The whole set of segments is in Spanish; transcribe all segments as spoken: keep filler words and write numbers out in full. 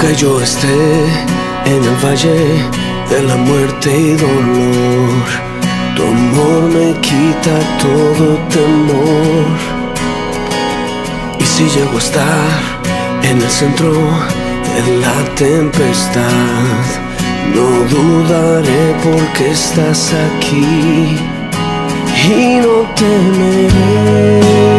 Aunque yo esté en el valle de la muerte y dolor, tu amor me quita todo temor. Y si llego a estar en el centro de la tempestad, no dudaré porque estás aquí. Y no temeré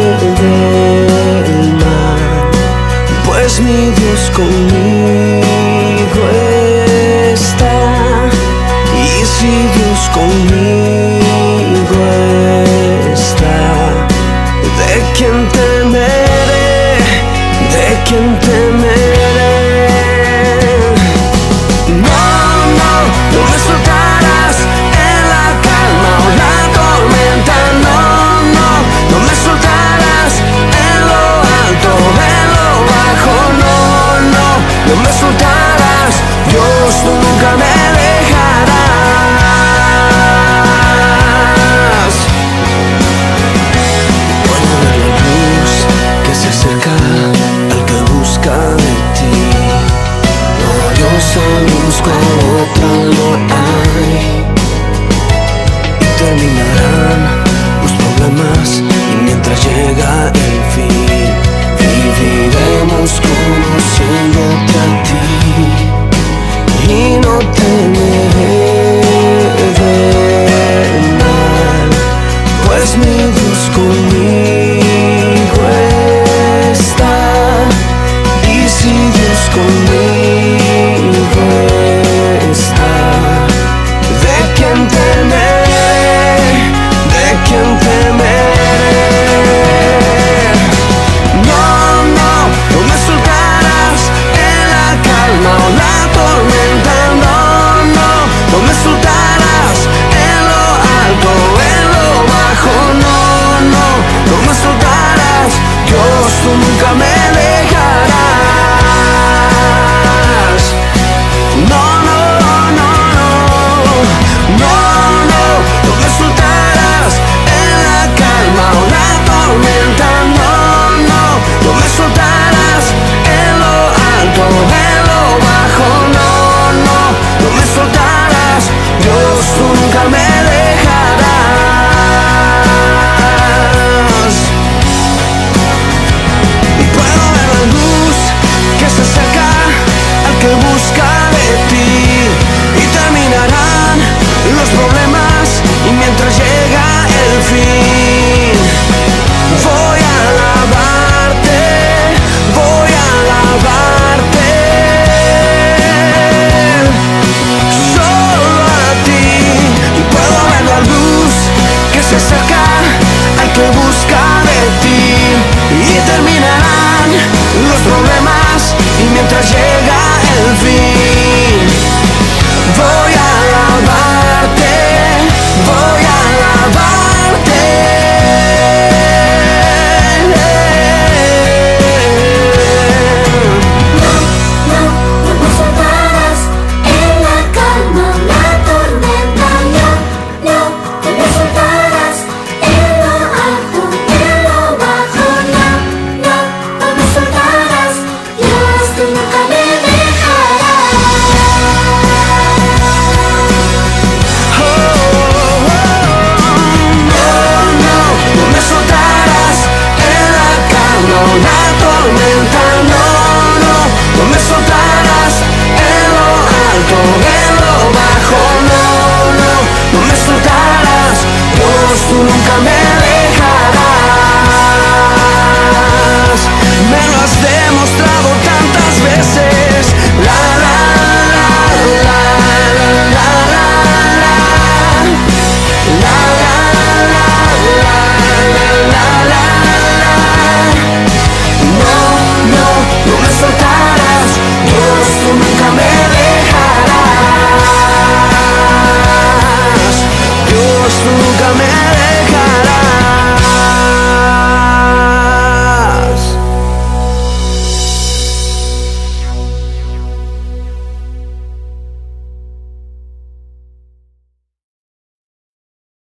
del mal, pues mi Dios conmigo está. Y si Dios conmigo está, ¿de quién temeré? ¿De quién temeré? No, no, no me soltarás en la calma o la tormenta. No, no, no me soltarás en lo alto, en lo bajo. No, no, no me soltarás. Dios, tú nunca me dejarás. Puedo ver la luz que se acerca al que busca de ti. Gloriosa luz cuando otra no hay. Y terminarán los problemas y mientras llega el fin, viviremos conociéndote a ti. Y no temeré